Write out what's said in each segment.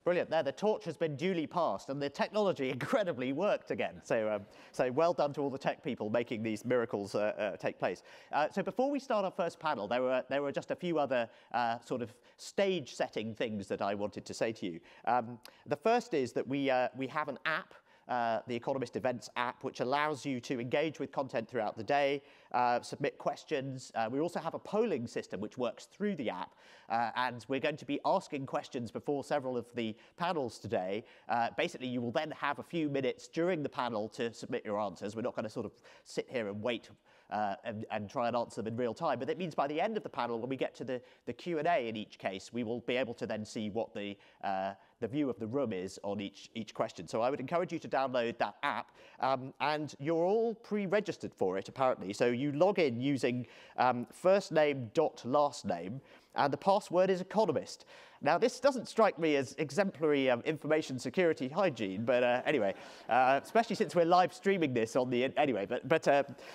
Brilliant. There, the torch has been duly passed, and the technology incredibly worked again. So well done to all the tech people making these miracles take place. So before we start our first panel, there were just a few other sort of stage-setting things that I wanted to say to you. The first is that we have an app, the Economist Events app, which allows you to engage with content throughout the day, submit questions. We also have a polling system which works through the app, and we're going to be asking questions before several of the panels today. Basically, you will then have a few minutes during the panel to submit your answers. We're not going to sort of sit here and wait and try and answer them in real time. But it means by the end of the panel, when we get to the Q&A in each case, we will be able to then see what the view of the room is on each question. So I would encourage you to download that app. And you're all pre-registered for it, apparently. So you log in using first name dot last name, and the password is Economist. Now, this doesn't strike me as exemplary information security hygiene, but anyway, especially since we're live streaming this on the anyway. But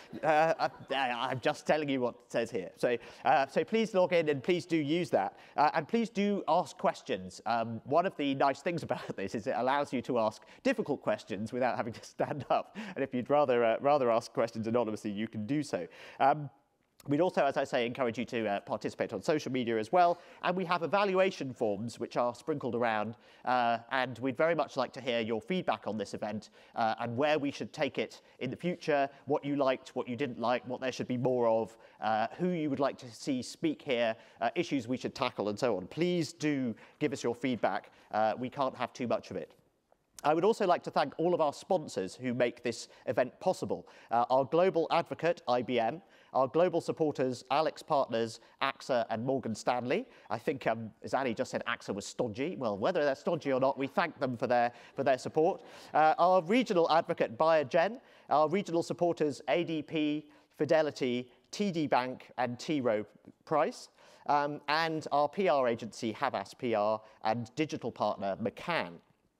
I'm just telling you what it says here. So please log in and please do use that, and please do ask questions. One of the nice things about this is it allows you to ask difficult questions without having to stand up. And if you'd rather ask questions anonymously, you can do so. We'd also, as I say, encourage you to participate on social media as well. And we have evaluation forms which are sprinkled around. And we'd very much like to hear your feedback on this event and where we should take it in the future, what you liked, what you didn't like, what there should be more of, who you would like to see speak here, issues we should tackle, and so on. Please do give us your feedback. We can't have too much of it. I would also like to thank all of our sponsors who make this event possible. Our global advocate, IBM, our global supporters, Alex Partners, AXA, and Morgan Stanley. I think, as Annie just said, AXA was stodgy. Well, whether they're stodgy or not, we thank them for their support. Our regional advocate, Biogen, our regional supporters, ADP, Fidelity, TD Bank, and T. Rowe Price. And our PR agency, Havas PR, and digital partner, McCann.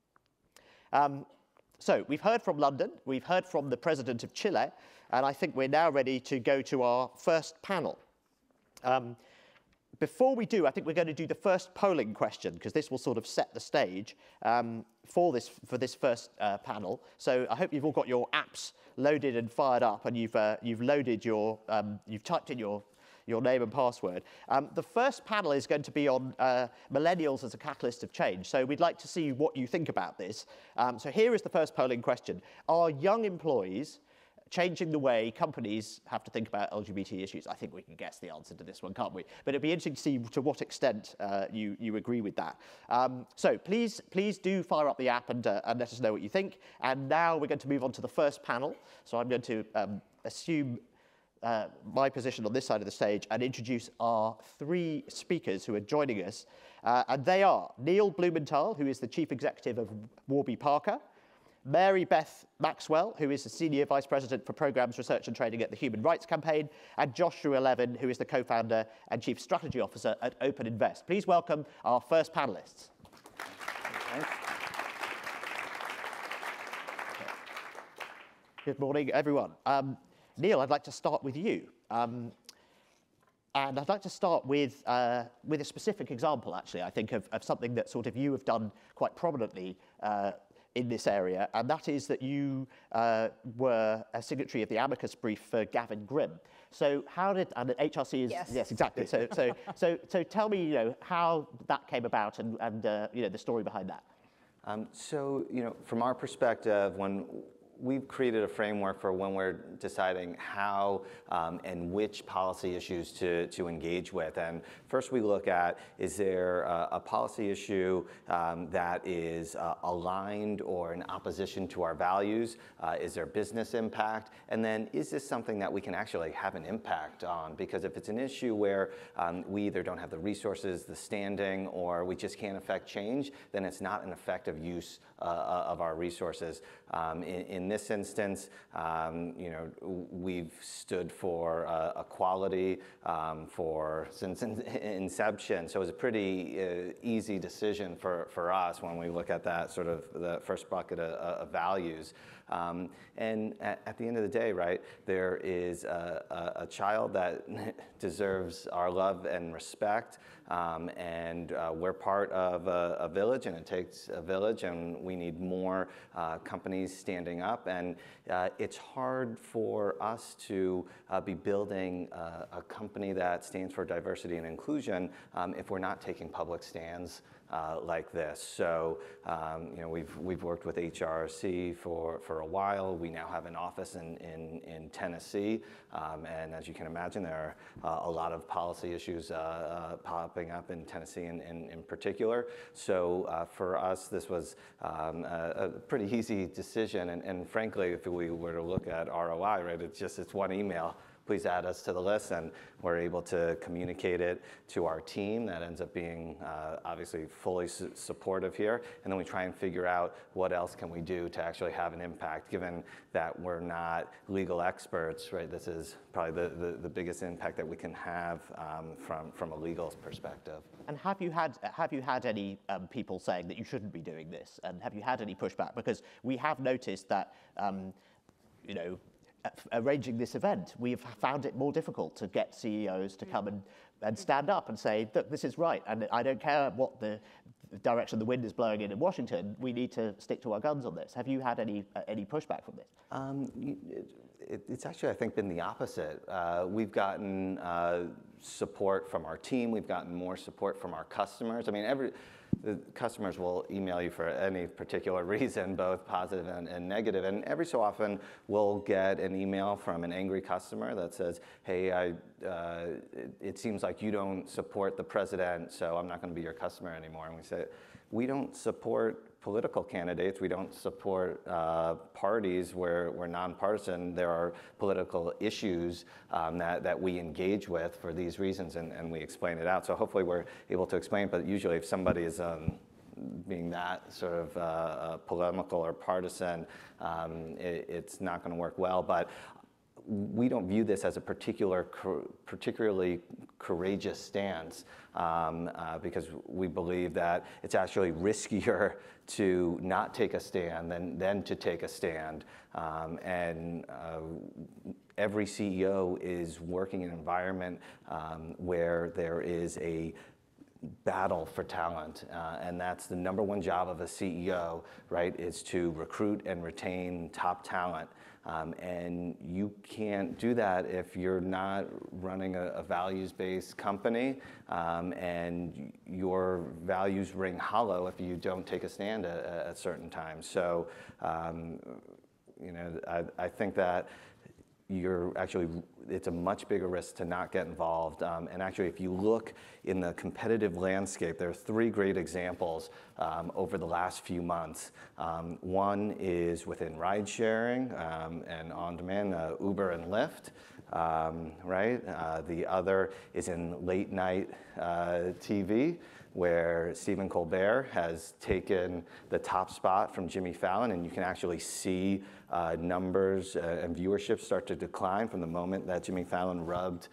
So we've heard from London, we've heard from the president of Chile, and I think we're now ready to go to our first panel. Before we do, I think we're going to do the first polling question, because this will sort of set the stage for this first panel. So I hope you've all got your apps loaded and fired up, and you've loaded you've typed in your name and password. The first panel is going to be on millennials as a catalyst of change. So we'd like to see what you think about this. So here is the first polling question. Are young employees changing the way companies have to think about LGBT issues? I think we can guess the answer to this one, can't we? But it'd be interesting to see to what extent you agree with that. So please do fire up the app and let us know what you think. And now we're going to move on to the first panel. So I'm going to assume my position on this side of the stage and introduce our three speakers who are joining us. And they are Neil Blumenthal, who is the Chief Executive of Warby Parker, Mary Beth Maxwell, who is the Senior Vice President for Programs, Research and Training at the Human Rights Campaign, and Joshua Levin, who is the Co-Founder and Chief Strategy Officer at Open Invest. Please welcome our first panelists. Thanks. Good morning, everyone. Neil, I'd like to start with you. And I'd like to start with a specific example, actually, I think, of something that sort of you have done quite prominently in this area, and that is that you were a signatory of the amicus brief for Gavin Grimm. So how did, and HRC is, yes exactly. So tell me, how that came about and the story behind that. So, from our perspective, when we've created a framework for when we're deciding how and which policy issues to engage with. And first we look at, is there a policy issue that is aligned or in opposition to our values? Is there business impact? And then is this something that we can actually have an impact on? Because if it's an issue where we either don't have the resources, the standing, or we just can't affect change, then it's not an effective use of our resources. In in this instance, you know, we've stood for equality since inception. So it was a pretty easy decision for us when we look at that sort of the first bucket of values. And at the end of the day, right, there is a child that deserves our love and respect, and we're part of a village, and it takes a village, and we need more companies standing up. And it's hard for us to be building a company that stands for diversity and inclusion if we're not taking public stands like this. So, you know, we've worked with HRC for a while. We now have an office in Tennessee, and as you can imagine, there are a lot of policy issues popping up in Tennessee in particular. So for us, this was a pretty easy decision, and frankly, if we were to look at ROI, right, it's one email. Please add us to the list, and we're able to communicate it to our team. That ends up being obviously fully supportive here, and then we try and figure out what else can we do to actually have an impact, given that we're not legal experts, right? This is probably the biggest impact that we can have from a legal perspective. And have you had any people saying that you shouldn't be doing this, and have you had any pushback? Because we have noticed that you know, arranging this event, we've found it more difficult to get CEOs to come and stand up and say, look, this is right, and I don't care what the direction the wind is blowing in Washington, we need to stick to our guns on this. Have you had any pushback from this? It's actually, I think, been the opposite. We've gotten support from our team, we've gotten more support from our customers. I mean, the customers will email you for any particular reason, both positive and negative. And every so often, we'll get an email from an angry customer that says, hey, it seems like you don't support the president, so I'm not going to be your customer anymore. And we say, we don't support political candidates. We don't support parties. We're nonpartisan. There are political issues that we engage with for these reasons, and we explain it out. So hopefully we're able to explain, but usually if somebody is being that sort of polemical or partisan, it's not going to work well. But we don't view this as a particularly courageous stance because we believe that it's actually riskier to not take a stand than to take a stand. Every CEO is working in an environment where there is a battle for talent, and that's the number one job of a CEO, right, is to recruit and retain top talent. And you can't do that if you're not running a values-based company, and your values ring hollow if you don't take a stand at certain times. So, you know, I think that it's a much bigger risk to not get involved. And actually, if you look in the competitive landscape, there are three great examples over the last few months. One is within ride sharing and on-demand, Uber and Lyft, right? The other is in late night TV, where Stephen Colbert has taken the top spot from Jimmy Fallon, and you can actually see numbers and viewership start to decline from the moment that Jimmy Fallon rubbed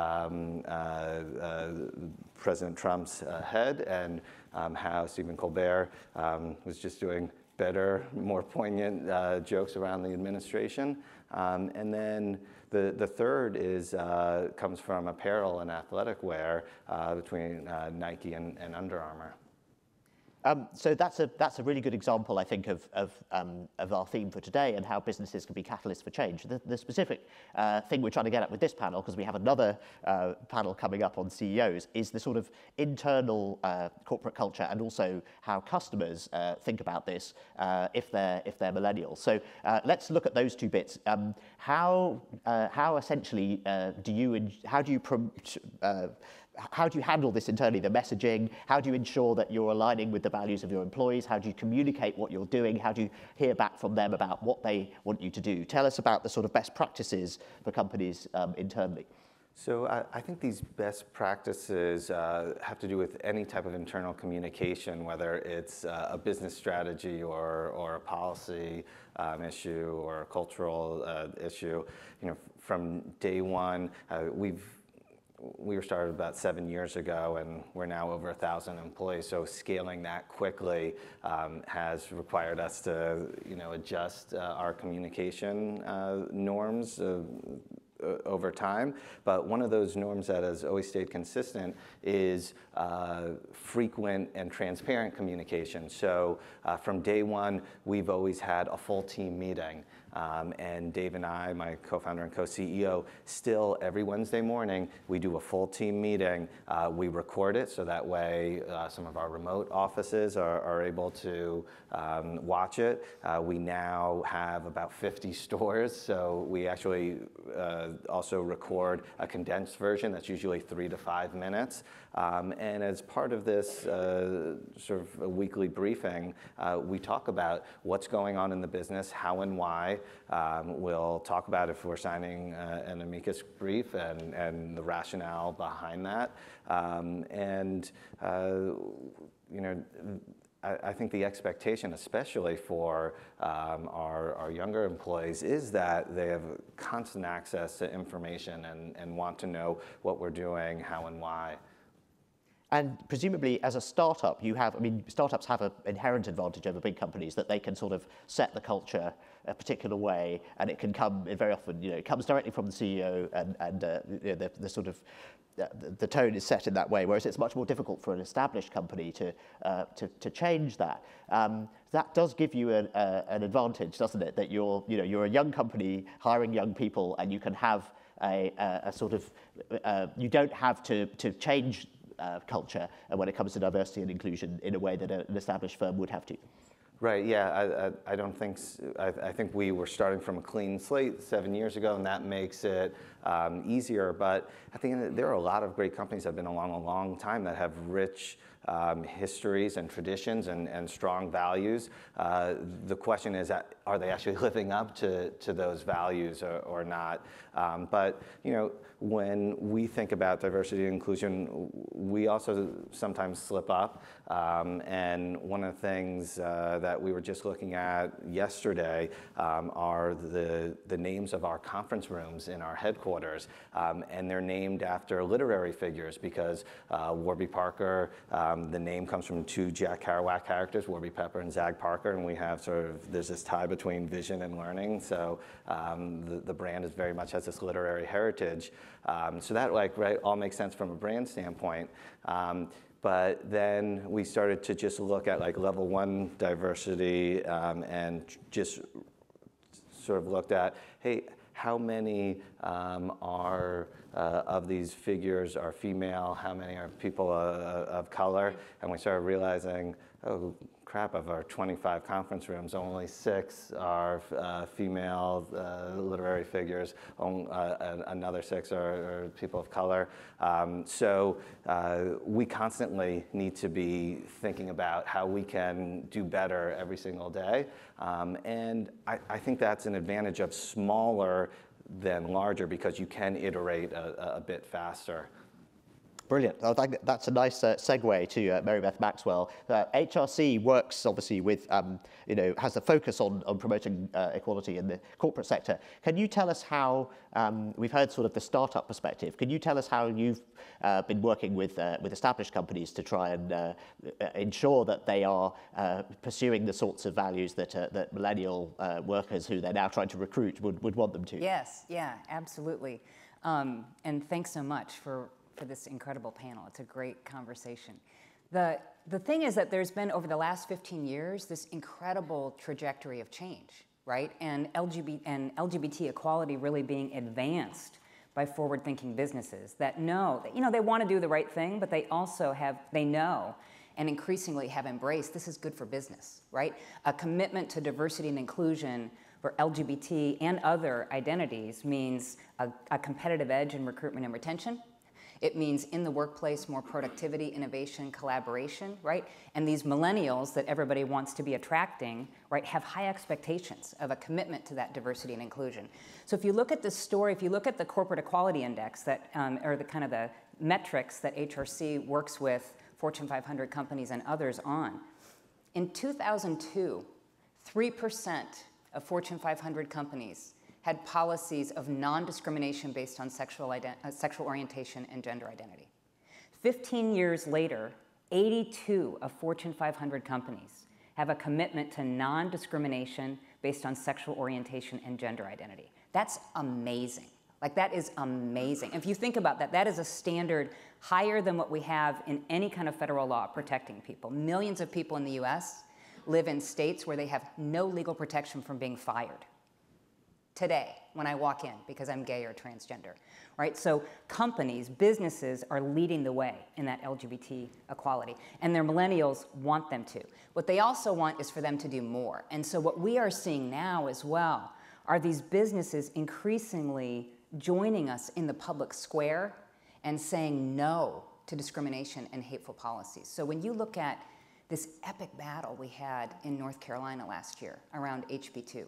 President Trump's head, and how Stephen Colbert was just doing better, more poignant jokes around the administration. And then the third comes from apparel and athletic wear between Nike and Under Armour. So that's a really good example, I think, of our theme for today and how businesses can be catalysts for change. The specific thing we're trying to get at with this panel, because we have another panel coming up on CEOs, is the sort of internal corporate culture and also how customers think about this if they're millennials. So let's look at those two bits. How essentially how do you handle this internally, the messaging? How do you ensure that you're aligning with the values of your employees? How do you communicate what you're doing? How do you hear back from them about what they want you to do? Tell us about the sort of best practices for companies internally. So I think these best practices have to do with any type of internal communication, whether it's a business strategy or a policy issue or a cultural issue. You know, from day one, we were started about 7 years ago, and we're now over 1,000 employees. So scaling that quickly has required us to, adjust our communication norms over time. But one of those norms that has always stayed consistent is frequent and transparent communication. So from day one, we've always had a full team meeting. And Dave and I, my co-founder and co-CEO, still every Wednesday morning, we do a full team meeting. We record it so that way some of our remote offices are able to watch it. We now have about 50 stores, so we actually also record a condensed version that's usually 3 to 5 minutes. And as part of this sort of a weekly briefing, we talk about what's going on in the business, how and why. We'll talk about if we're signing an amicus brief and the rationale behind that. I think the expectation, especially for our younger employees, is that they have constant access to information and want to know what we're doing, how and why. And presumably, as a startup, startups have an inherent advantage over big companies that they can sort of set the culture a particular way, and it can come very often. It comes directly from the CEO, and the sort of the tone is set in that way. Whereas it's much more difficult for an established company to change that. That does give you an advantage, doesn't it? That you're a young company hiring young people, and you can have a sort of you don't have to change culture when it comes to diversity and inclusion in a way that an established firm would have to. Right, yeah, I don't think, I think we were starting from a clean slate 7 years ago, and that makes it easier. But I think there are a lot of great companies that have been along a long time that have rich histories and traditions and strong values. The question is, are they actually living up to those values or not? But when we think about diversity and inclusion, we also sometimes slip up. And one of the things that we were just looking at yesterday are the names of our conference rooms in our headquarters. And they're named after literary figures because Warby Parker, the name comes from 2 Jack Kerouac characters, Warby Pepper and Zag Parker, and we have there's this tie between vision and learning. So the brand is very much has this literary heritage. So that all makes sense from a brand standpoint. But then we started to just look at level 1 diversity and just sort of looked at, hey, how many of these figures are female? How many are people of color? And we started realizing, oh crap, of our 25 conference rooms, only 6 are female literary figures. Another 6 are people of color. So we constantly need to be thinking about how we can do better every single day. And I think that's an advantage of smaller than larger because you can iterate a bit faster. Brilliant. I think that's a nice segue to Mary Beth Maxwell. HRC works obviously with, has a focus on promoting equality in the corporate sector. Can you tell us how, we've heard sort of the startup perspective, can you tell us how you've been working with established companies to try and ensure that they are pursuing the sorts of values that millennial workers who they're now trying to recruit would want them to? Yes, yeah, absolutely. And thanks so much for this incredible panel. It's a great conversation. The thing is that there's been, over the last 15 years, this incredible trajectory of change, right? And LGBT equality really being advanced by forward-thinking businesses that know that, they want to do the right thing, but they also they know and increasingly have embraced this is good for business, right? A commitment to diversity and inclusion for LGBT and other identities means a competitive edge in recruitment and retention. It means in the workplace, more productivity, innovation, collaboration, right? And these millennials that everybody wants to be attracting, right, have high expectations of a commitment to that diversity and inclusion. So if you look at this story, if you look at the corporate equality index that, or the kind of the metrics that HRC works with Fortune 500 companies and others on, in 2002, 3% of Fortune 500 companies had policies of non-discrimination based on sexual orientation and gender identity. 15 years later, 82 of Fortune 500 companies have a commitment to non-discrimination based on sexual orientation and gender identity. That's amazing. Like, that is amazing. If you think about that, that is a standard higher than what we have in any kind of federal law protecting people. Millions of people in the US live in states where they have no legal protection from being fired today when I walk in because I'm gay or transgender, right? So companies, businesses are leading the way in that LGBT equality, and their millennials want them to. What they also want is for them to do more. And so what we are seeing now as well are these businesses increasingly joining us in the public square and saying no to discrimination and hateful policies. So when you look at this epic battle we had in North Carolina last year around HB2,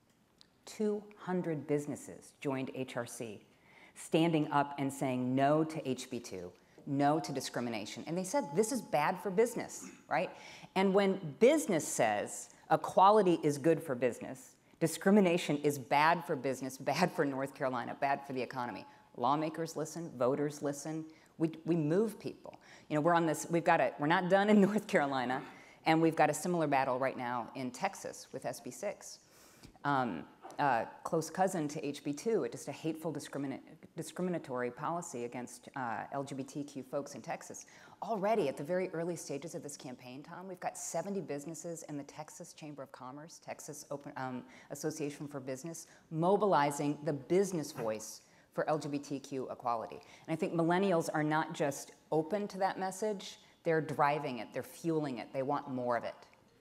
200 businesses joined HRC, standing up and saying no to HB2, no to discrimination. And they said, this is bad for business, right? And when business says equality is good for business, discrimination is bad for business, bad for North Carolina, bad for the economy, lawmakers listen, voters listen, we move people. You know, we're on this, we're not done in North Carolina, and we've got a similar battle right now in Texas with SB 6. Close cousin to HB2, just a hateful discriminatory policy against LGBTQ folks in Texas. Already at the very early stages of this campaign, Tom, we've got 70 businesses in the Texas Chamber of Commerce, Texas Association for Business, mobilizing the business voice for LGBTQ equality. And I think millennials are not just open to that message, they're driving it, they're fueling it, they want more of it.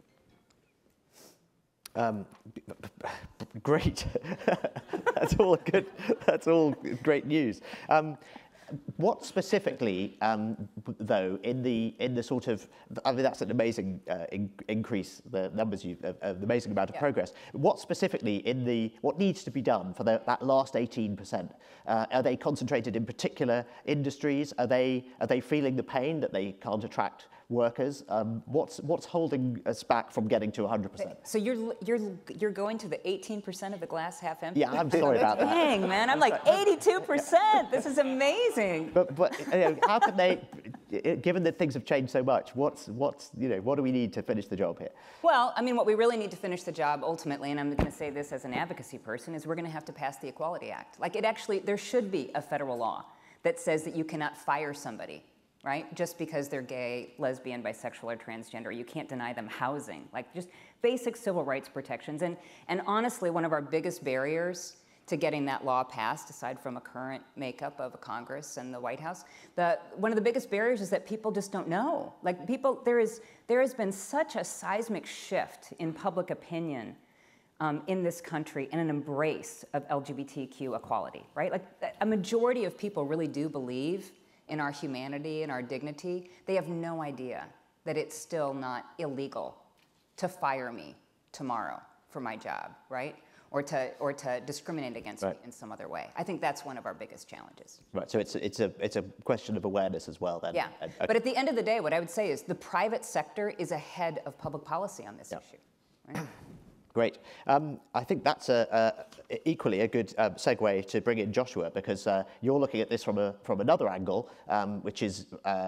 Great. That's all good. That's all great news. What specifically, though, in the sort of, I mean, that's an amazing increase, the numbers the amazing amount of progress. What specifically what needs to be done for that last 18%? Are they concentrated in particular industries? Are they feeling the pain that they can't attract workers? What's holding us back from getting to 100%? So you're going to the 18% of the glass half empty? Yeah, I'm sorry about that. Dang, man, I'm like 82%. This is amazing. But you know, how can they, given that things have changed so much, what do we need to finish the job here? Well, I mean, what we really need to finish the job ultimately, and I'm going to say this as an advocacy person, is we're going to have to pass the Equality Act. Like, there should be a federal law that says that you cannot fire somebody, right? Just because they're gay, lesbian, bisexual, or transgender. You can't deny them housing. Like, just basic civil rights protections. And honestly, one of our biggest barriers to getting that law passed, aside from a current makeup of a Congress and the White House, one of the biggest barriers is that people just don't know. Like, there has been such a seismic shift in public opinion in this country and an embrace of LGBTQ equality, right? Like, a majority of people really do believe in our humanity and our dignity. They have no idea that it's still not illegal to fire me tomorrow for my job, right? Or to discriminate against me in some other way. I think that's one of our biggest challenges. Right, so it's a question of awareness as well then. Yeah, but at the end of the day, what I would say is the private sector is ahead of public policy on this issue. Right? Great. I think that's equally a good segue to bring in Joshua, because you're looking at this from another angle, which is,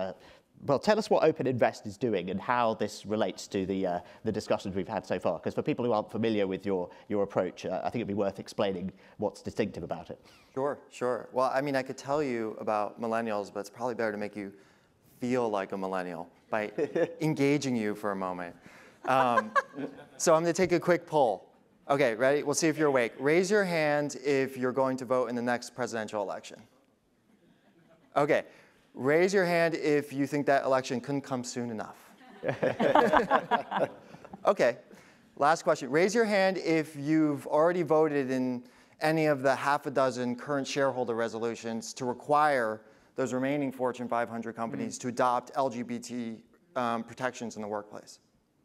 well, tell us what Open Invest is doing and how this relates to the discussions we've had so far. Because for people who aren't familiar with your approach, I think it'd be worth explaining what's distinctive about it. Sure. Well, I mean, I could tell you about millennials, but it's probably better to make you feel like a millennial by engaging you for a moment. So I'm going to take a quick poll. Okay, ready? We'll see if you're awake. Raise your hand if you're going to vote in the next presidential election. Okay. Raise your hand if you think that election couldn't come soon enough. Okay, last question. Raise your hand if you've already voted in any of the half a dozen current shareholder resolutions to require those remaining Fortune 500 companies to adopt LGBT protections in the workplace?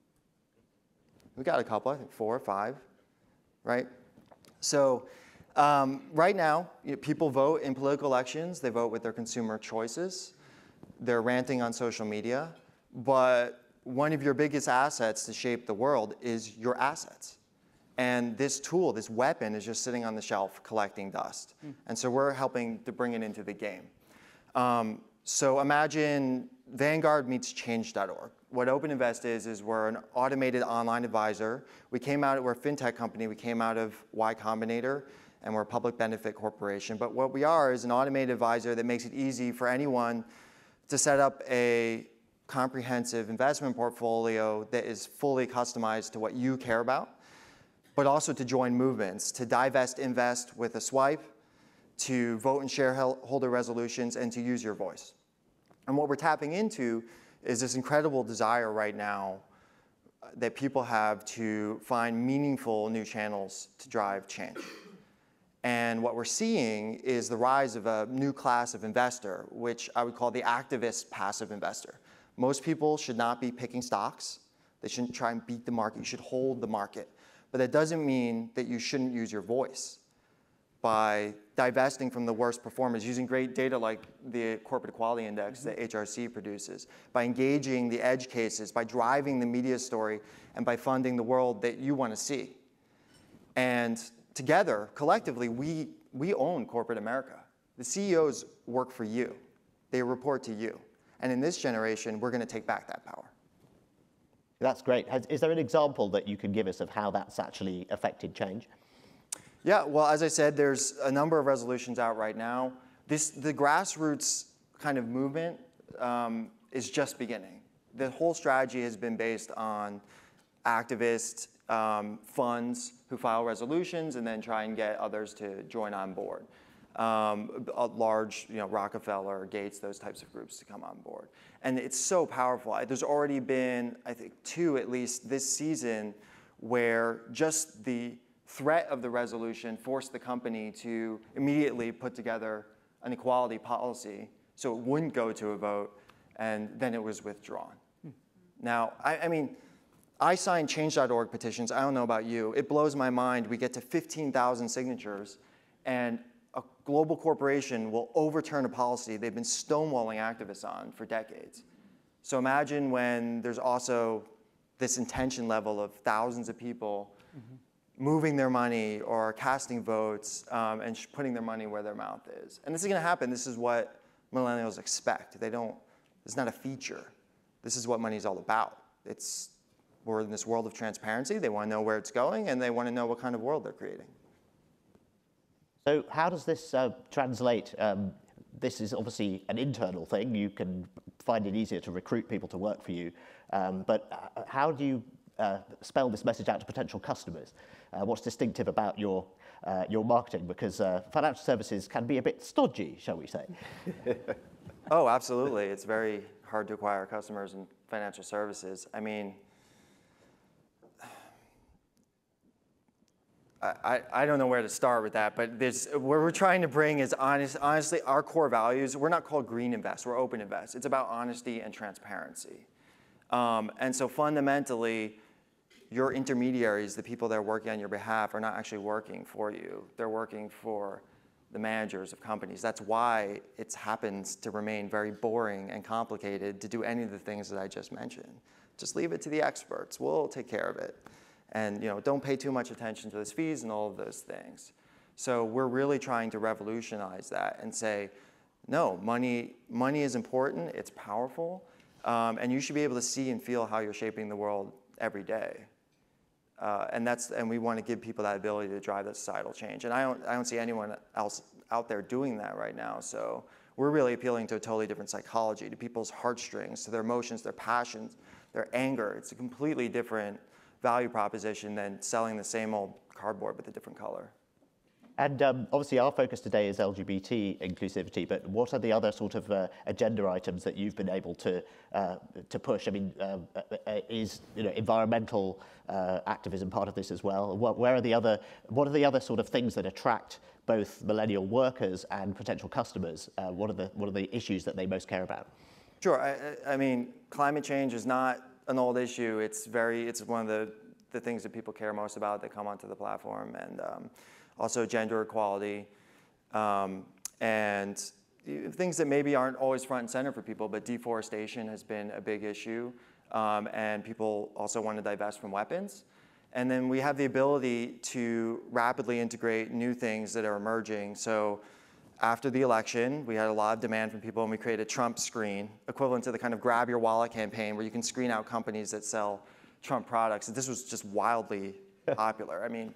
We got a couple, I think 4 or 5, right? So right now, people vote in political elections. They vote with their consumer choices. They're ranting on social media. But one of your biggest assets to shape the world is your assets. And this tool, this weapon, is just sitting on the shelf collecting dust. And so we're helping to bring it into the game. So imagine Vanguard meets Change.org. What OpenInvest is we're an automated online advisor. We're a fintech company. We came out of Y Combinator, and we're a public benefit corporation. But what we are is an automated advisor that makes it easy for anyone to set up a comprehensive investment portfolio that is fully customized to what you care about, but also to join movements, to divest, invest with a swipe, to vote in shareholder resolutions, and to use your voice. And what we're tapping into is this incredible desire right now that people have to find meaningful new channels to drive change. And what we're seeing is the rise of a new class of investor, which I would call the activist passive investor. Most people should not be picking stocks. They shouldn't try and beat the market. You should hold the market. But that doesn't mean that you shouldn't use your voice by divesting from the worst performers, using great data like the Corporate Equality Index that HRC produces, by engaging the edge cases, by driving the media story, and by funding the world that you want to see. And together, collectively, we own corporate America. The CEOs work for you. They report to you. And in this generation, we're going to take back that power. That's great. Is there an example that you can give us of how that's actually affected change? Yeah, well, as I said, there's a number of resolutions out right now. The grassroots kind of movement is just beginning. The whole strategy has been based on activist funds who file resolutions and then try and get others to join on board. Large, Rockefeller, Gates, those types of groups to come on board. And it's so powerful. There's already been, I think, 2 at least this season where just the threat of the resolution forced the company to immediately put together an equality policy so it wouldn't go to a vote, and then it was withdrawn. Now, I mean, I signed Change.org petitions. I don't know about you. It blows my mind. We get to 15,000 signatures, and a global corporation will overturn a policy they've been stonewalling activists on for decades. So imagine when there's also this intention level of thousands of people moving their money or casting votes and putting their money where their mouth is. And this is going to happen. This is what millennials expect. It's not a feature. This is what money is all about. We're in this world of transparency. They want to know where it's going, and they want to know what kind of world they're creating. So how does this translate? This is obviously an internal thing. You can find it easier to recruit people to work for you. But how do you spell this message out to potential customers? What's distinctive about your marketing? Because financial services can be a bit stodgy, shall we say? Oh, absolutely. It's very hard to acquire customers in financial services. I mean, I don't know where to start with that, but what we're trying to bring is honestly, our core values. We're not called Green Invest, we're Open Invest. It's about honesty and transparency. And so fundamentally, your intermediaries, the people that are working on your behalf, are not actually working for you. They're working for the managers of companies. That's why it happens to remain very boring and complicated to do any of the things that I just mentioned. Just leave it to the experts. We'll take care of it. And don't pay too much attention to those fees and all of those things. So we're really trying to revolutionize that and say, no, money is important, it's powerful, and you should be able to see and feel how you're shaping the world every day. And we want to give people that ability to drive that societal change. And I don't see anyone else out there doing that right now. So we're really appealing to a totally different psychology, to people's heartstrings, to their emotions, their passions, their anger. It's a completely different value proposition than selling the same old cardboard with a different color. And obviously our focus today is LGBT inclusivity, but what are the other sort of agenda items that you've been able to push? I mean, is environmental activism part of this as well? What are the other sort of things that attract both millennial workers and potential customers? What are the issues that they most care about? Sure. I mean, climate change is not an old issue. It's one of the things that people care most about that come onto the platform, and also gender equality, and things that maybe aren't always front and center for people, but deforestation has been a big issue, and people also want to divest from weapons. And then we have the ability to rapidly integrate new things that are emerging. So after the election, we had a lot of demand from people, and we created a Trump screen, equivalent to the kind of grab your wallet campaign where you can screen out companies that sell Trump products. And this was just wildly popular. I mean,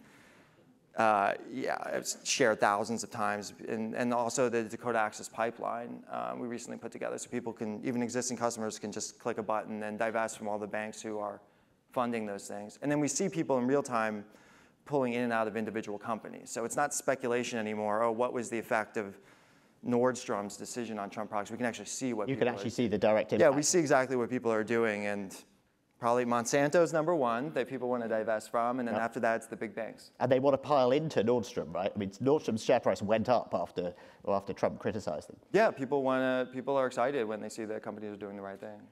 it's shared thousands of times. And also the Dakota Access Pipeline we recently put together, so people can, even existing customers can just click a button and divest from all the banks who are funding those things. And then we see people in real time pulling in and out of individual companies. So it's not speculation anymore. Oh, what was the effect of Nordstrom's decision on Trump products? We can actually see what you can actually see the direct impact. Yeah, we see exactly what people are doing, and probably Monsanto's number one that people want to divest from, and then after that, it's the big banks. And they want to pile into Nordstrom, right? I mean, Nordstrom's share price went up after Trump criticized them. Yeah, people are excited when they see that companies are doing the right thing.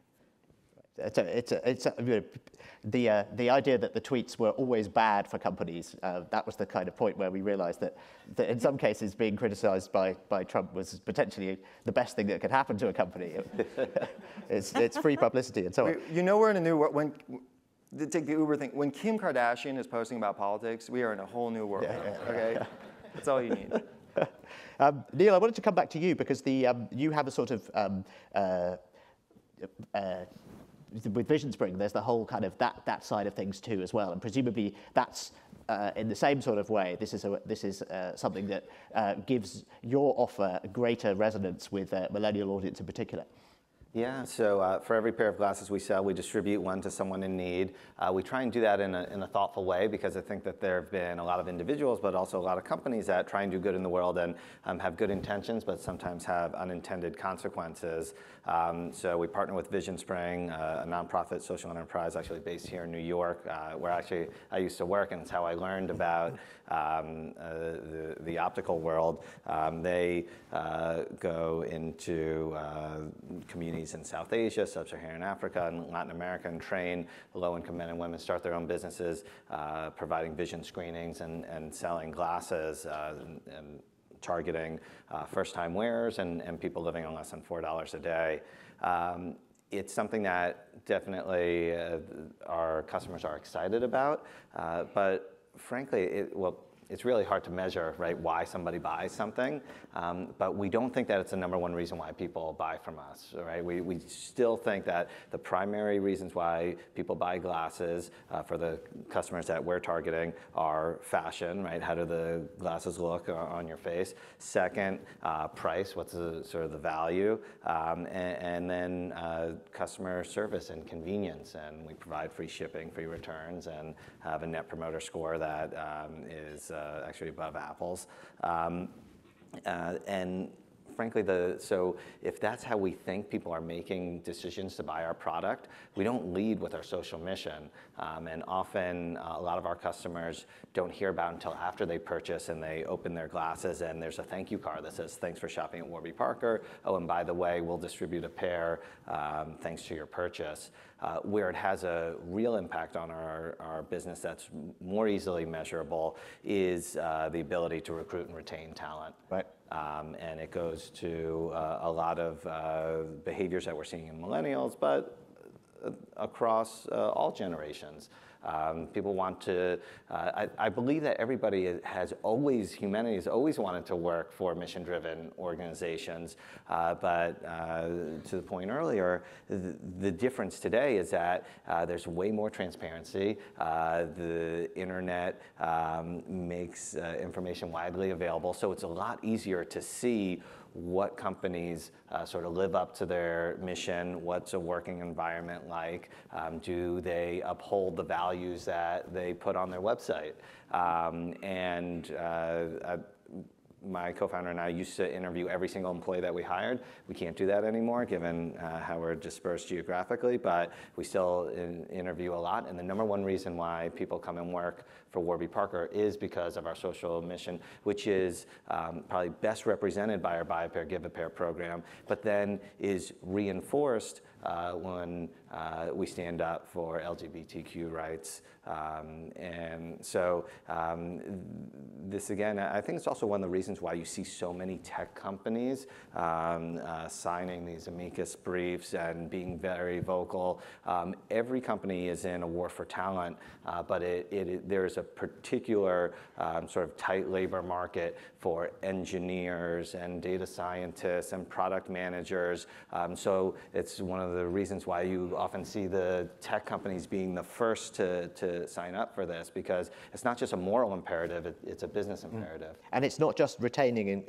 The idea that the tweets were always bad for companies, that was the kind of point where we realized that in some cases being criticized by Trump was potentially the best thing that could happen to a company. It's free publicity and so on. We're in a new world. Take the Uber thing. When Kim Kardashian is posting about politics, we are in a whole new world. Okay, that's all you need. Neil, I wanted to come back to you because you have a sort of with Vision Spring, there's the whole kind of that side of things too as well, and presumably that's in the same sort of way. This is something that gives your offer greater resonance with a millennial audience in particular. Yeah, so for every pair of glasses we sell, we distribute one to someone in need. We try and do that in a thoughtful way because I think that there have been a lot of individuals, but also a lot of companies that try and do good in the world and have good intentions, but sometimes have unintended consequences. So we partner with Vision Spring, a nonprofit social enterprise actually based here in New York, where actually I used to work, and it's how I learned about the optical world. They go into communities in South Asia, Sub-Saharan Africa, and Latin America, and train low-income men and women start their own businesses, providing vision screenings and selling glasses and targeting first-time wearers and people living on less than $4 a day. It's something that definitely our customers are excited about, but frankly, it's really hard to measure, right, why somebody buys something, but we don't think that it's the number one reason why people buy from us, right? We still think that the primary reasons why people buy glasses for the customers that we're targeting are fashion, right? How do the glasses look on your face? Second, price, what's the sort of the value? And then customer service and convenience, and we provide free shipping, free returns, and have a net promoter score that is actually above Apple's. And frankly, so if that's how we think people are making decisions to buy our product, we don't lead with our social mission. And often a lot of our customers don't hear about it until after they purchase and they open their glasses and there's a thank you card that says, thanks for shopping at Warby Parker. Oh, and by the way, we'll distribute a pair thanks to your purchase. Where it has a real impact on our business that's more easily measurable is the ability to recruit and retain talent. Right. And it goes to a lot of behaviors that we're seeing in millennials, but across all generations. People want to, I believe that everybody humanity has always wanted to work for mission-driven organizations, But to the point earlier, the difference today is that there's way more transparency. The internet makes information widely available, so it's a lot easier to see what companies sort of live up to their mission, what's a working environment like, do they uphold the values that they put on their website. My co-founder and I used to interview every single employee that we hired. We can't do that anymore given how we're dispersed geographically, but we still interview a lot. And the number one reason why people come and work for Warby Parker is because of our social mission, which is probably best represented by our Buy a Pair, Give a Pair program, but then is reinforced when we stand up for LGBTQ rights. And so this, again, I think it's also one of the reasons why you see so many tech companies signing these amicus briefs and being very vocal. Every company is in a war for talent, but there's a particular sort of tight labor market for engineers and data scientists and product managers. So it's one of the reasons why you often see the tech companies being the first to sign up for this, because it's not just a moral imperative, it's a business imperative. And it's not just retaining,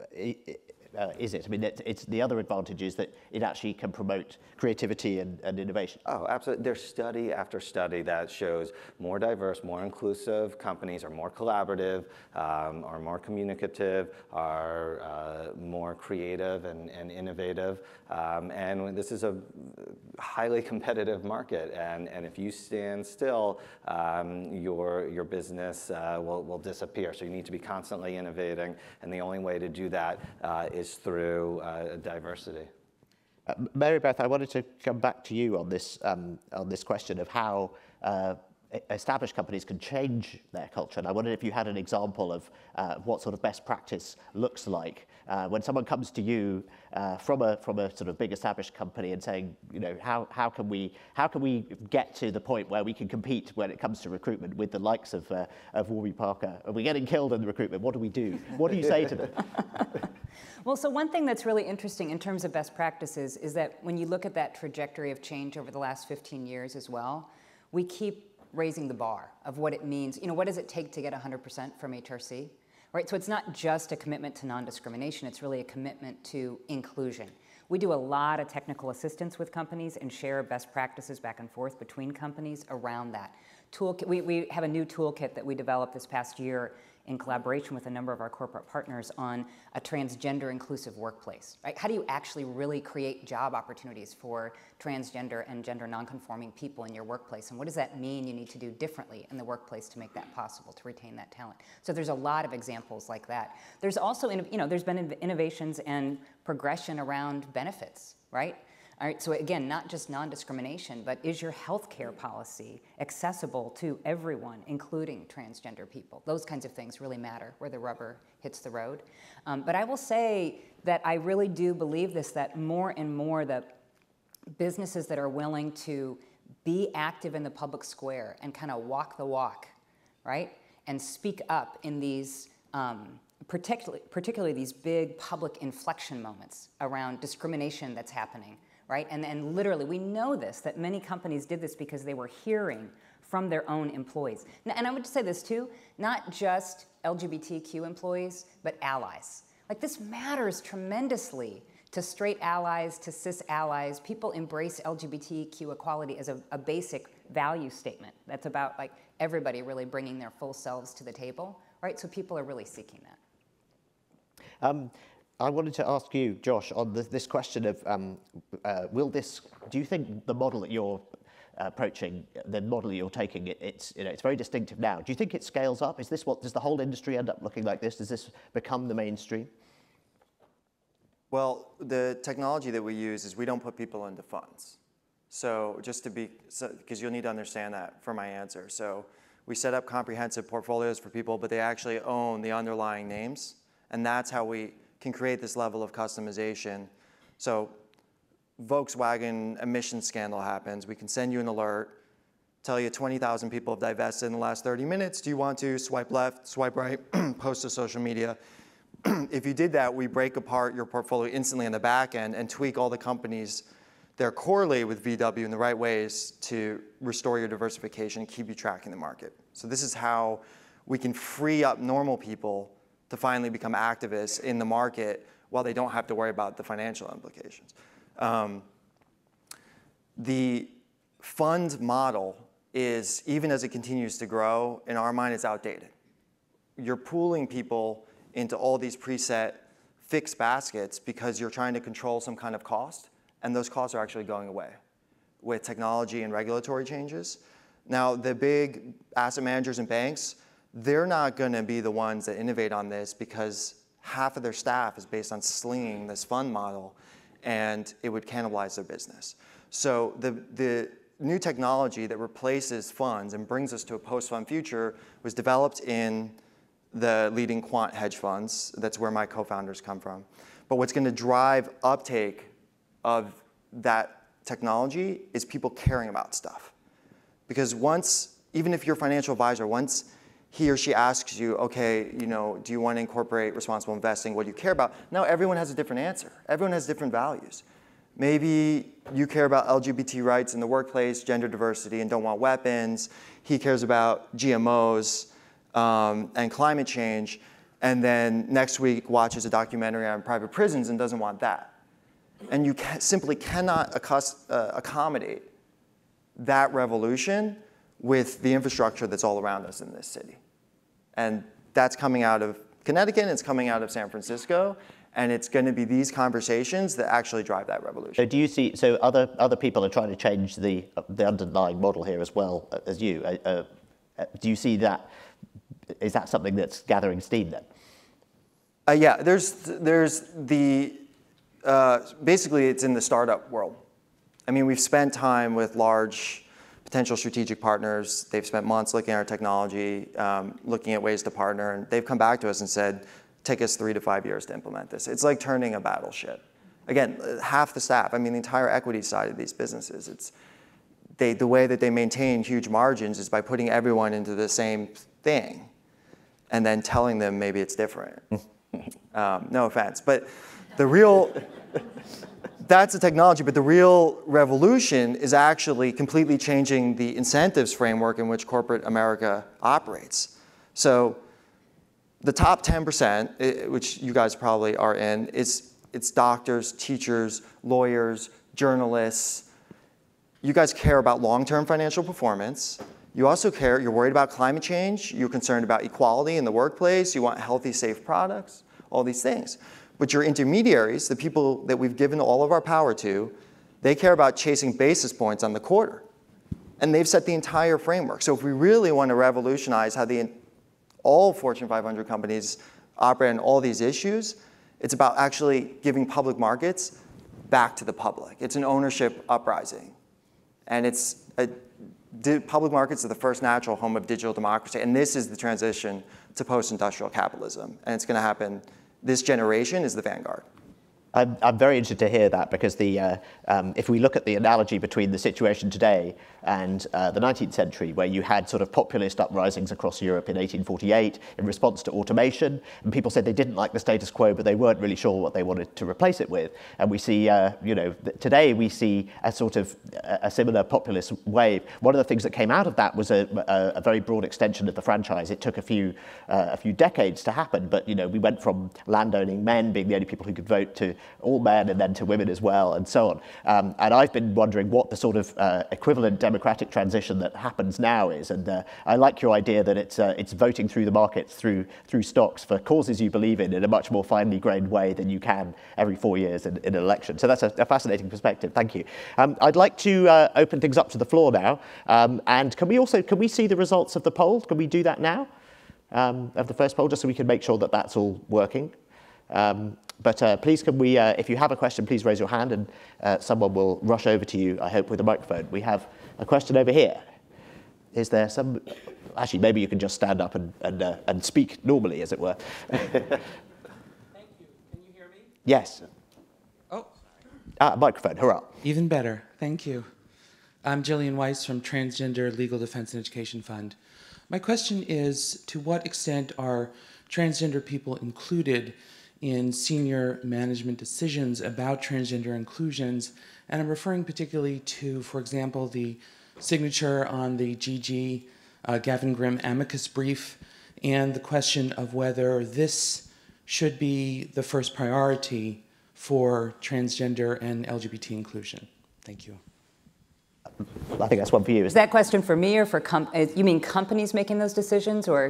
is it? I mean, it's the other advantage is that it actually can promote creativity and innovation. Oh, absolutely. There's study after study that shows more diverse, more inclusive companies are more collaborative, are more communicative, are more creative and innovative. And this is a highly competitive market. And if you stand still, your business will disappear. So you need to be constantly innovating. And the only way to do that is through diversity. Mary Beth, I wanted to come back to you on this question of how established companies can change their culture. And I wondered if you had an example of what sort of best practice looks like when someone comes to you from a sort of big established company and saying, you know, how can we get to the point where we can compete when it comes to recruitment with the likes of Warby Parker? Are we getting killed in the recruitment? What do we do? What do you say to them? Well, so one thing that's really interesting in terms of best practices is that when you look at that trajectory of change over the last 15 years as well, we keep raising the bar of what it means. You know, what does it take to get 100% from HRC? Right? So it's not just a commitment to non-discrimination, it's really a commitment to inclusion. We do a lot of technical assistance with companies and share best practices back and forth between companies around that. We have a new toolkit that we developed this past year in collaboration with a number of our corporate partners on a transgender inclusive workplace, right? How do you actually really create job opportunities for transgender and gender nonconforming people in your workplace? And what does that mean you need to do differently in the workplace to make that possible, to retain that talent? So there's a lot of examples like that. There's also, there's been innovations and progression around benefits, right? All right, so again, not just non-discrimination, but is your healthcare policy accessible to everyone, including transgender people? Those kinds of things really matter where the rubber hits the road. But I will say that I really do believe this, that more and more the businesses that are willing to be active in the public square and kind of walk the walk, right? And speak up in these, particularly these big public inflection moments around discrimination that's happening, right? And literally, we know this, that many companies did this because they were hearing from their own employees. And I would say this too, not just LGBTQ employees, but allies. Like, this matters tremendously to straight allies, to cis allies. People embrace LGBTQ equality as a basic value statement. That's about like everybody really bringing their full selves to the table, right? So people are really seeking that. I wanted to ask you, Josh, on this question of do you think the model that you're approaching, the model you're taking, it's very distinctive now. Do you think it scales up? Does the whole industry end up looking like this? Does this become the mainstream? Well, the technology that we use is we don't put people into funds. So because you'll need to understand that for my answer. So we set up comprehensive portfolios for people, but they actually own the underlying names. And that's how we can create this level of customization. So Volkswagen emission scandal happens. We can send you an alert, tell you 20,000 people have divested in the last 30 minutes. Do you want to swipe left, swipe right, post to social media? if you did that, we break apart your portfolio instantly on the back end and tweak all the companies that are correlated with VW in the right ways to restore your diversification and keep you tracking the market. So this is how we can free up normal people to finally become activists in the market while they don't have to worry about the financial implications. The fund model is, even as it continues to grow, in our mind, it's outdated. You're pooling people into all these preset fixed baskets because you're trying to control some kind of cost, and those costs are actually going away with technology and regulatory changes. Now, the big asset managers and banks, they're not going to be the ones that innovate on this because half of their staff is based on slinging this fund model, and it would cannibalize their business. So the new technology that replaces funds and brings us to a post-fund future was developed in the leading quant hedge funds. That's where my co-founders come from. But what's going to drive uptake of that technology is people caring about stuff. Because once, even if you're a financial advisor, once he or she asks you, okay, you know, do you want to incorporate responsible investing? What do you care about? Now everyone has a different answer. Everyone has different values. Maybe you care about LGBT rights in the workplace, gender diversity, and don't want weapons. He cares about GMOs and climate change, and then next week watches a documentary on private prisons and doesn't want that. And you simply cannot accommodate that revolution with the infrastructure that's all around us in this city. And that's coming out of Connecticut, and it's coming out of San Francisco, and it's going to be these conversations that actually drive that revolution. So do you see, so other people are trying to change the underlying model here as well as you. Do you see that, is that something that's gathering steam then? Yeah, there's the, basically it's in the startup world. I mean, we've spent time with large potential strategic partners. They've spent months looking at our technology, looking at ways to partner, and they've come back to us and said, take us 3 to 5 years to implement this. It's like turning a battleship. Again, half the staff, I mean, the entire equity side of these businesses, the way that they maintain huge margins is by putting everyone into the same thing and then telling them maybe it's different. No offense, but the real, that's the technology, but the real revolution is actually completely changing the incentives framework in which corporate America operates. So the top 10%, which you guys probably are in, it's doctors, teachers, lawyers, journalists. You guys care about long-term financial performance. You also care, you're worried about climate change, you're concerned about equality in the workplace, you want healthy, safe products, all these things. But your intermediaries, the people that we've given all of our power to, they care about chasing basis points on the quarter. And they've set the entire framework. So if we really want to revolutionize how all Fortune 500 companies operate on all these issues, it's about actually giving public markets back to the public. It's an ownership uprising. And public markets are the first natural home of digital democracy. And this is the transition to post-industrial capitalism. And it's going to happen. This generation is the vanguard. I'm very interested to hear that because if we look at the analogy between the situation today and the 19th century, where you had sort of populist uprisings across Europe in 1848 in response to automation, and people said they didn't like the status quo, but they weren't really sure what they wanted to replace it with. And we see, today we see a sort of a similar populist wave. One of the things that came out of that was a very broad extension of the franchise. It took a few decades to happen, but we went from landowning men being the only people who could vote to all men and then to women as well, and so on. And I've been wondering what the sort of equivalent democratic transition that happens now is. And I like your idea that it's voting through the markets, through stocks for causes you believe in a much more finely grained way than you can every 4 years in an election. So that's a fascinating perspective. Thank you. I'd like to open things up to the floor now. And can we see the results of the poll? Can we do that now? Of the first poll, just so we can make sure that that's all working. But please, can we, if you have a question, please raise your hand and someone will rush over to you, I hope, with a microphone. We have a question over here. Is there some, actually, maybe you can just stand up and speak normally, as it were. Thank you. Can you hear me? Yes. Oh. Microphone, hurrah. Even better. Thank you. I'm Jillian Weiss from Transgender Legal Defense and Education Fund. My question is, to what extent are transgender people included in senior management decisions about transgender inclusions. And I'm referring particularly to, for example, the signature on the GG Gavin Grimm amicus brief, and the question of whether this should be the first priority for transgender and LGBT inclusion. Thank you. I think that's one for you. Is that question for me or for you mean companies making those decisions, or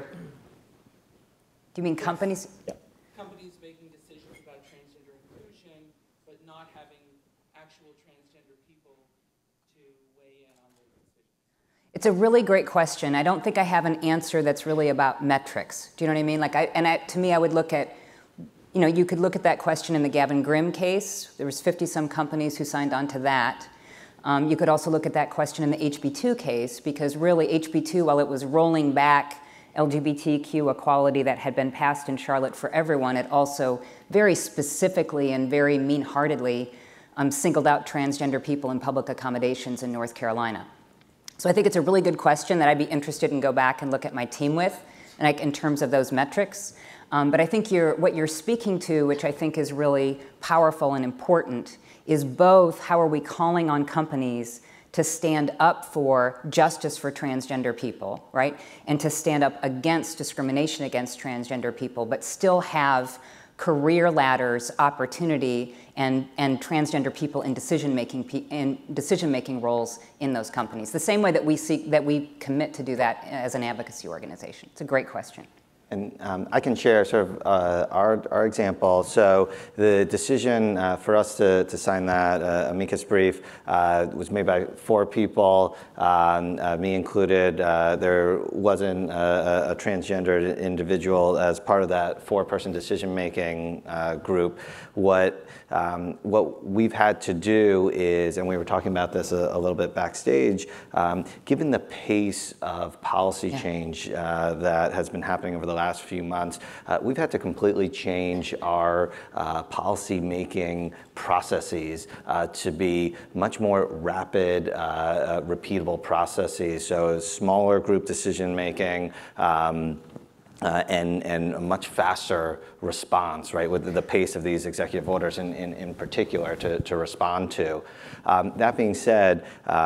do you mean companies? Yeah. Companies making decisions about transgender inclusion, but not having actual transgender people to weigh in on those decisions. It's a really great question. I don't think I have an answer that's really about metrics. Do you know what I mean? Like, to me, I would look at, you know, you could look at that question in the Gavin Grimm case. There was 50-some companies who signed on to that. You could also look at that question in the HB2 case, because really HB2, while it was rolling back LGBTQ equality that had been passed in Charlotte for everyone, it also very specifically and very mean-heartedly singled out transgender people in public accommodations in North Carolina. So I think it's a really good question that I'd be interested in go back and look at my team with, and in terms of those metrics. But I think what you're speaking to, which I think is really powerful and important, is both how are we calling on companies to stand up for justice for transgender people, right? And to stand up against discrimination against transgender people, but still have career ladders, opportunity, and transgender people in decision-making roles in those companies. The same way that we commit to do that as an advocacy organization. It's a great question. And I can share sort of our example. So the decision for us to sign that amicus brief was made by 4 people, me included. There wasn't a transgendered individual as part of that 4-person decision-making group. What we've had to do is, and we were talking about this a little bit backstage, given the pace of policy change that has been happening over the last few months, we've had to completely change our policy-making processes to be much more rapid, repeatable processes. So smaller group decision-making, and a much faster response, right, with the pace of these executive orders in particular to respond to. That being said,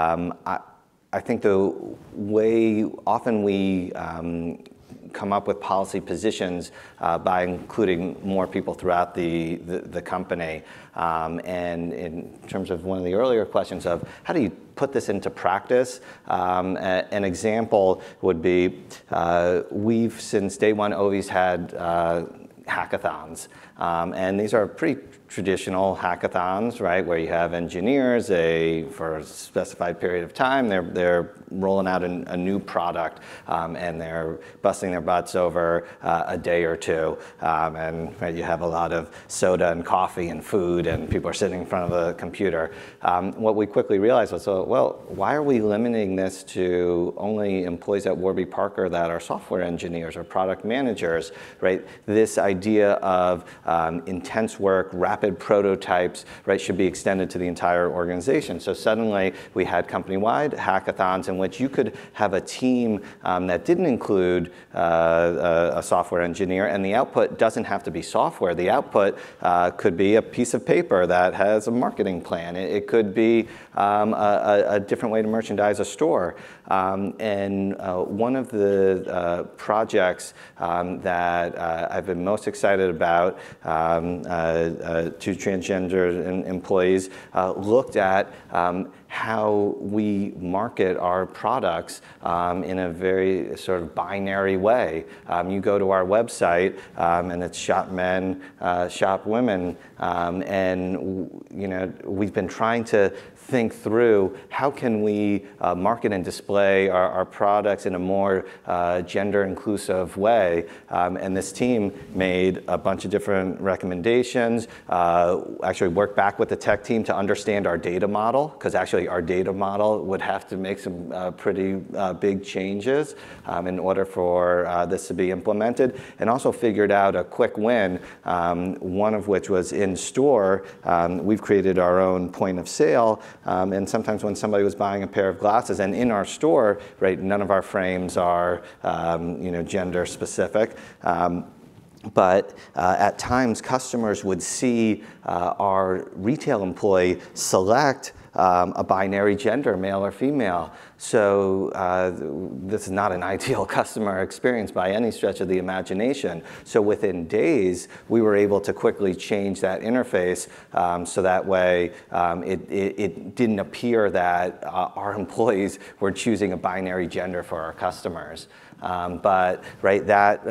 I think the way often we come up with policy positions by including more people throughout the company. And in terms of one of the earlier questions of how do you put this into practice, an example would be we've since day one always had hackathons. And these are pretty traditional hackathons, right, where you have engineers, for a specified period of time, they're rolling out a new product, and they're busting their butts over a day or two, and right, you have a lot of soda and coffee and food, and people are sitting in front of a computer. What we quickly realized was, well, why are we limiting this to only employees at Warby Parker that are software engineers or product managers, right? This idea of intense work, rapid prototypes, right, should be extended to the entire organization. So suddenly we had company-wide hackathons in which you could have a team that didn't include a software engineer, and the output doesn't have to be software. The output could be a piece of paper that has a marketing plan. It could be a different way to merchandise a store. And one of the projects that I've been most excited about to transgender employees looked at how we market our products in a very sort of binary way. You go to our website and it's shop men, shop women, and you know, we've been trying to think through how can we market and display our products in a more gender inclusive way. And this team made a bunch of different recommendations, actually worked back with the tech team to understand our data model, because actually our data model would have to make some pretty big changes in order for this to be implemented, and also figured out a quick win, one of which was in store. We've created our own point of sale, and sometimes when somebody was buying a pair of glasses, and in our store, right, none of our frames are you know, gender specific. But at times, customers would see our retail employee select a binary gender, male or female. So this is not an ideal customer experience by any stretch of the imagination. So within days, we were able to quickly change that interface so that way it didn't appear that our employees were choosing a binary gender for our customers. But right, that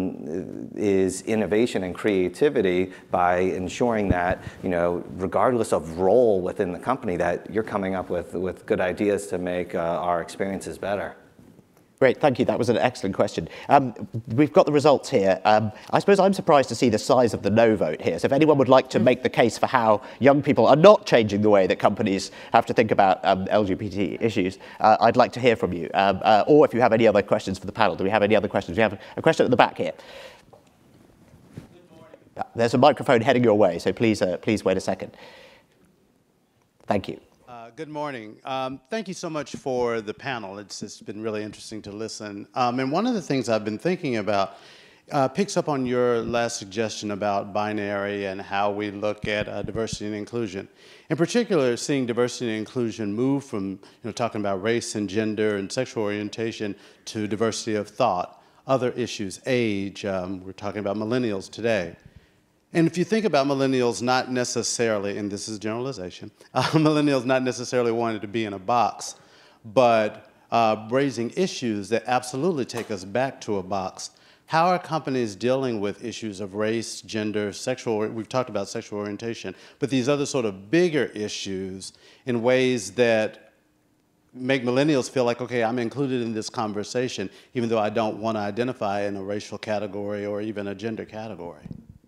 is innovation and creativity by ensuring that, regardless of role within the company, that you're coming up with good ideas to make our experiences better. Great, thank you. That was an excellent question. We've got the results here. I suppose I'm surprised to see the size of the no vote here. So if anyone would like to make the case for how young people are not changing the way that companies have to think about LGBT issues, I'd like to hear from you. Or if you have any other questions for the panel. Do we have any other questions? We have a question at the back here. There's a microphone heading your way, so please wait a second. Thank you. Good morning. Thank you so much for the panel. It's been really interesting to listen. And one of the things I've been thinking about picks up on your last suggestion about binary and how we look at diversity and inclusion. In particular, seeing diversity and inclusion move from talking about race and gender and sexual orientation to diversity of thought, other issues, age. We're talking about millennials today. And if you think about millennials not necessarily, and this is generalization, millennials not necessarily wanting to be in a box, but raising issues that absolutely take us back to a box. How are companies dealing with issues of race, gender, sexual, we've talked about sexual orientation, but these other sort of bigger issues in ways that make millennials feel like, okay, I'm included in this conversation, even though I don't want to identify in a racial category or even a gender category?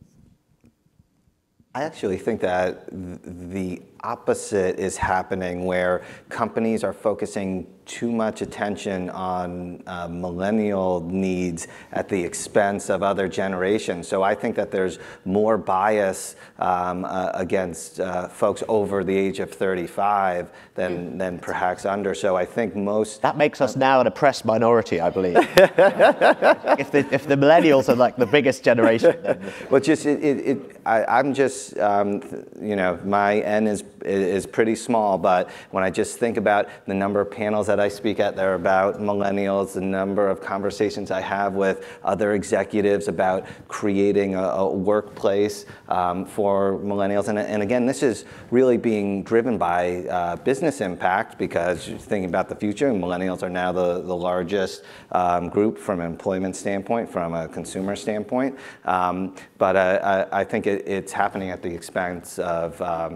I actually think that the opposite is happening, where companies are focusing too much attention on millennial needs at the expense of other generations. So I think that there's more bias against folks over the age of 35 than perhaps under. So I think most... That makes us now an oppressed minority, I believe. if the millennials are like the biggest generation. Then... Well, just I'm just, my N is pretty small, but when I just think about the number of panels that I speak at that are about millennials, the number of conversations I have with other executives about creating a workplace for millennials. And again, this is really being driven by business impact, because you're thinking about the future, and millennials are now the largest group from an employment standpoint, from a consumer standpoint. But I think it's happening at the expense of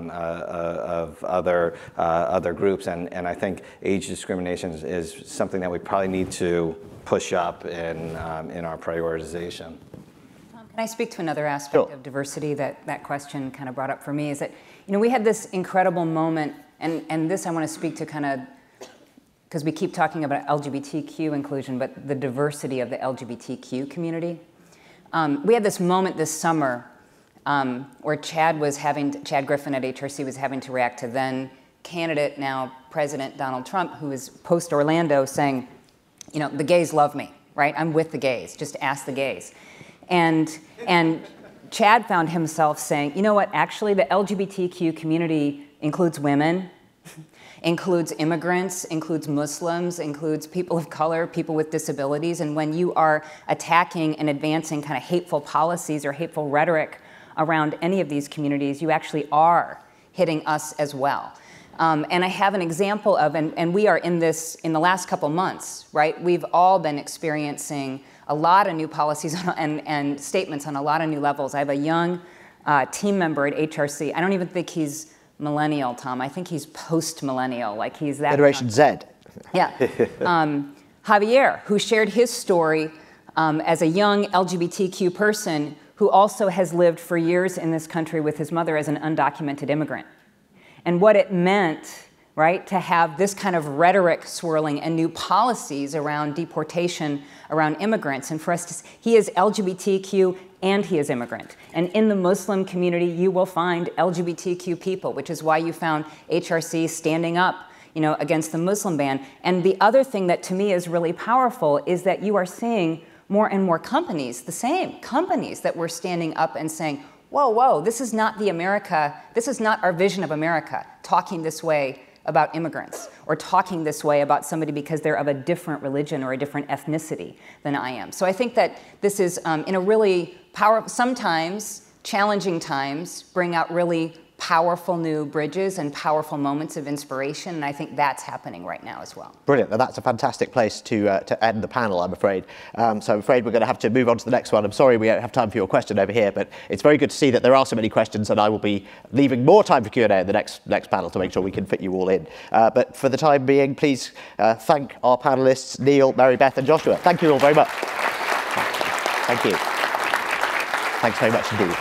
other groups, and I think age discrimination is something that we probably need to push up in our prioritization. Tom, can I speak to another aspect of diversity that question kind of brought up for me? Is that we had this incredible moment, and this I want to speak to kind of, because we keep talking about LGBTQ inclusion, but the diversity of the LGBTQ community. We had this moment this summer where Chad Griffin at HRC was having to react to then candidate, now President Donald Trump, who is post-Orlando saying, the gays love me, right? I'm with the gays, just ask the gays. And Chad found himself saying, you know what, actually the LGBTQ community includes women, includes immigrants, includes Muslims, includes people of color, people with disabilities, and when you are attacking and advancing kind of hateful policies or hateful rhetoric around any of these communities, you actually are hitting us as well. And I have an example of, and we are in this in the last couple months, right? We've all been experiencing a lot of new policies and statements on a lot of new levels. I have a young team member at HRC. I don't even think he's millennial, Tom. I think he's post-millennial, like he's that. Generation Z. Yeah. Javier, who shared his story as a young LGBTQ person who also has lived for years in this country with his mother as an undocumented immigrant. And what it meant, right, to have this kind of rhetoric swirling and new policies around deportation, around immigrants. And for us to, he is LGBTQ and he is immigrant. And in the Muslim community, you will find LGBTQ people, which is why you found HRC standing up, against the Muslim ban. And the other thing that to me is really powerful is that you are seeing more and more companies, the same companies that were standing up and saying, whoa, whoa, this is not the America, this is not our vision of America, talking this way about immigrants, or talking this way about somebody because they're of a different religion or a different ethnicity than I am. So I think that this is, in a really sometimes challenging times, bring out really powerful new bridges and powerful moments of inspiration, and I think that's happening right now as well. Brilliant, and that's a fantastic place to end the panel, I'm afraid. So I'm afraid we're going to have to move on to the next one. I'm sorry we don't have time for your question over here, but it's very good to see that there are so many questions, and I will be leaving more time for Q&A in the next panel to make sure we can fit you all in. But for the time being, please thank our panelists, Neil, Mary Beth, and Joshua. Thank you all very much. Thank you. Thanks very much indeed.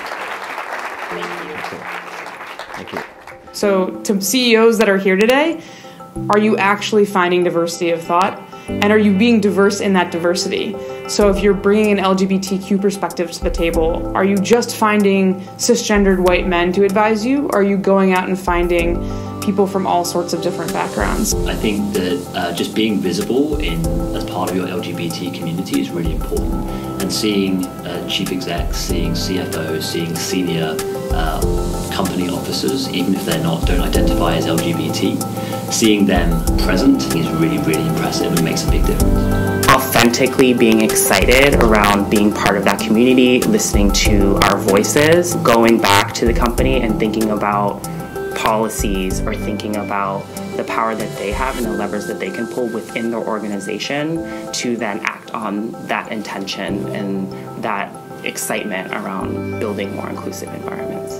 Thank you. So to CEOs that are here today, are you actually finding diversity of thought? And are you being diverse in that diversity? So if you're bringing an LGBTQ perspective to the table, are you just finding cisgendered white men to advise you? Or are you going out and finding people from all sorts of different backgrounds? I think that just being visible as part of your LGBT community is really important. And seeing chief execs, seeing CFOs, seeing senior company officers, even if they don't identify as LGBT, seeing them present is really, really impressive and makes a big difference. Authentically being excited around being part of that community, listening to our voices, going back to the company and thinking about policies or thinking about the power that they have and the levers that they can pull within their organization to then act on that intention and that excitement around building more inclusive environments.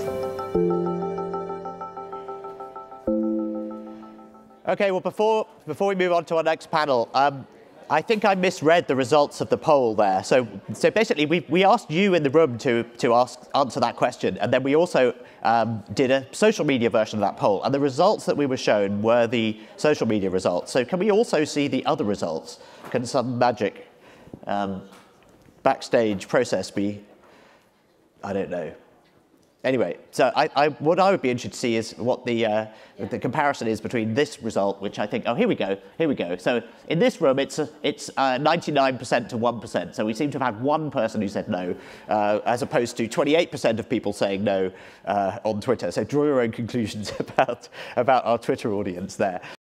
Okay, well, before we move on to our next panel, I think I misread the results of the poll there. So basically, we asked you in the room to answer that question, and then we also did a social media version of that poll, and the results that we were shown were the social media results. So can we also see the other results? Can some magic backstage process be, I don't know. Anyway, so what I would be interested to see is what the comparison is between this result, which I think, oh, here we go. So in this room, it's 99% to 1%. So we seem to have had one person who said no, as opposed to 28% of people saying no on Twitter. So draw your own conclusions about our Twitter audience there.